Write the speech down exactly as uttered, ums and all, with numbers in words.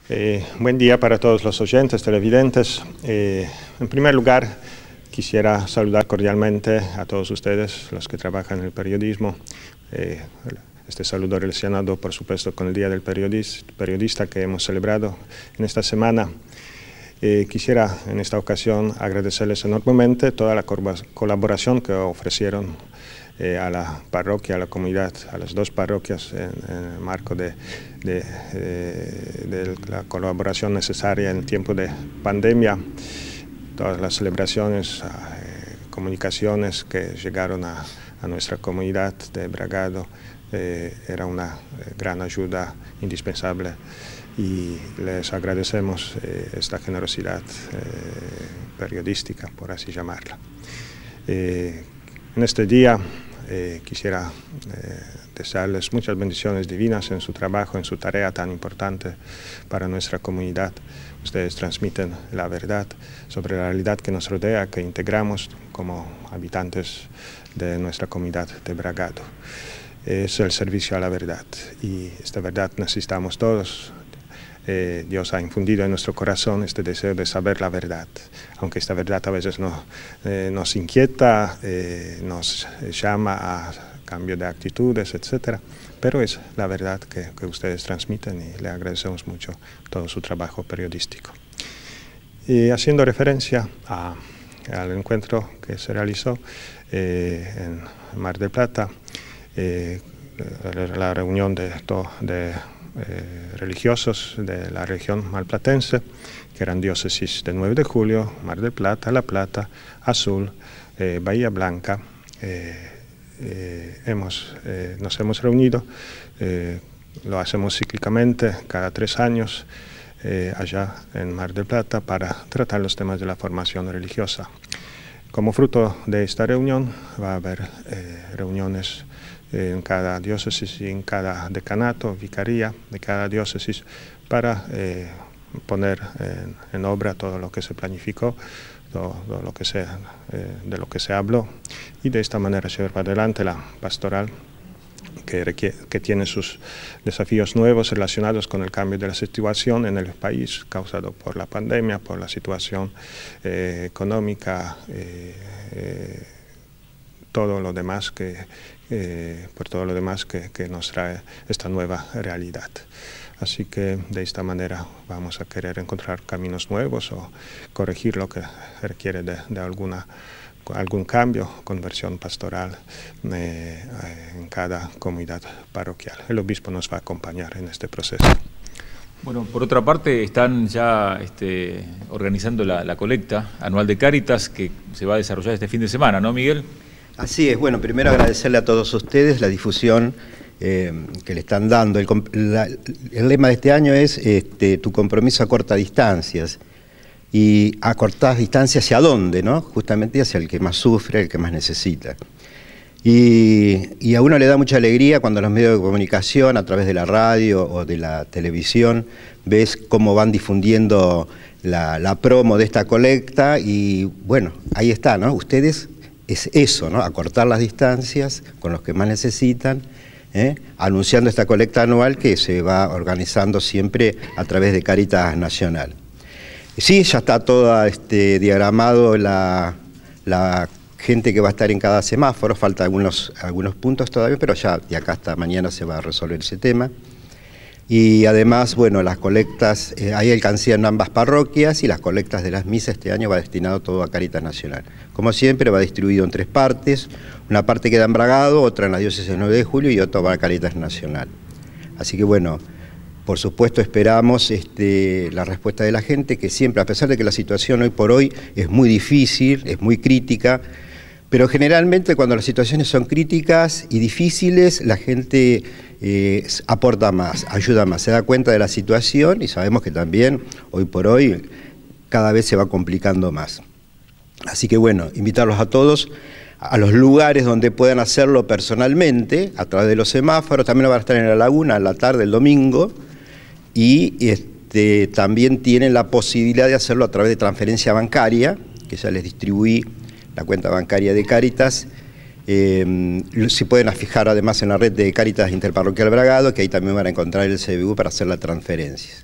Eh, buen día para todos los oyentes, televidentes. Eh, en primer lugar, quisiera saludar cordialmente a todos ustedes, los que trabajan en el periodismo. Eh, este saludo relacionado, por supuesto, con el Día del Periodista, periodista que hemos celebrado en esta semana. Eh, quisiera en esta ocasión agradecerles enormemente toda la colaboración que ofrecieron eh, a la parroquia, a la comunidad, a las dos parroquias en, en el marco de, de, de, de la colaboración necesaria en tiempo de pandemia. Todas las celebraciones, eh, comunicaciones que llegaron a, a nuestra comunidad de Bragado eh, era una eh, gran ayuda indispensable. Y les agradecemos eh, esta generosidad eh, periodística, por así llamarla. Eh, en este día eh, quisiera eh, desearles muchas bendiciones divinas en su trabajo, en su tarea tan importante para nuestra comunidad. Ustedes transmiten la verdad sobre la realidad que nos rodea, que integramos como habitantes de nuestra comunidad de Bragado. Es el servicio a la verdad y esta verdad necesitamos todos. Eh, Dios ha infundido en nuestro corazón este deseo de saber la verdad, aunque esta verdad a veces no, eh, nos inquieta, eh, nos llama a cambio de actitudes, etcétera. Pero es la verdad que, que ustedes transmiten y le agradecemos mucho todo su trabajo periodístico. Y haciendo referencia a, al encuentro que se realizó eh, en Mar del Plata, eh, la reunión de, de Eh, religiosos de la región malplatense, que eran diócesis de nueve de julio, Mar del Plata, La Plata, Azul, eh, Bahía Blanca. Eh, eh, hemos, eh, nos hemos reunido, eh, lo hacemos cíclicamente cada tres años, eh, allá en Mar del Plata, para tratar los temas de la formación religiosa. Como fruto de esta reunión va a haber eh, reuniones en cada diócesis y en cada decanato, vicaría de cada diócesis, para eh, poner en, en obra todo lo que se planificó, todo, todo lo que se, eh, de lo que se habló, y de esta manera llevar adelante la pastoral que, requiere, que tiene sus desafíos nuevos relacionados con el cambio de la situación en el país causado por la pandemia, por la situación eh, económica, eh, eh, todo lo demás que, eh, por todo lo demás que, que nos trae esta nueva realidad. Así que de esta manera vamos a querer encontrar caminos nuevos o corregir lo que requiere de, de alguna, algún cambio, conversión pastoral eh, en cada comunidad parroquial. El obispo nos va a acompañar en este proceso. Bueno, por otra parte, están ya este, organizando la, la colecta anual de Cáritas que se va a desarrollar este fin de semana, ¿no, Miguel? Así es. Bueno, primero agradecerle a todos ustedes la difusión eh, que le están dando. El, la, el lema de este año es este, tu compromiso a cortas distancias. Y a cortas distancias, ¿hacia dónde? ¿No? Justamente hacia el que más sufre, el que más necesita. Y, y a uno le da mucha alegría cuando los medios de comunicación, a través de la radio o de la televisión, ves cómo van difundiendo la, la promo de esta colecta. Y bueno, ahí está, ¿no? Ustedes... es eso, ¿no? Acortar las distancias con los que más necesitan, ¿eh? Anunciando esta colecta anual que se va organizando siempre a través de Cáritas Nacional. Sí, ya está todo este, diagramado la, la gente que va a estar en cada semáforo, falta algunos, algunos puntos todavía, pero ya de acá hasta mañana se va a resolver ese tema. Y además, bueno, las colectas, eh, hay alcancía en ambas parroquias y las colectas de las misas este año va destinado todo a Cáritas Nacional. Como siempre va distribuido en tres partes, una parte queda en Bragado, otra en la diócesis de nueve de julio y otra va a Cáritas Nacional. Así que bueno, por supuesto esperamos este, la respuesta de la gente, que siempre, a pesar de que la situación hoy por hoy es muy difícil, es muy crítica, pero generalmente cuando las situaciones son críticas y difíciles, la gente eh, aporta más, ayuda más, se da cuenta de la situación y sabemos que también hoy por hoy cada vez se va complicando más. Así que bueno, invitarlos a todos a los lugares donde puedan hacerlo personalmente, a través de los semáforos. También van a estar en la laguna en la tarde, el domingo, y este, también tienen la posibilidad de hacerlo a través de transferencia bancaria, que ya les distribuí la cuenta bancaria de Cáritas. Eh, se pueden fijar además en la red de Cáritas Interparroquial Bragado, que ahí también van a encontrar el C B U para hacer las transferencias.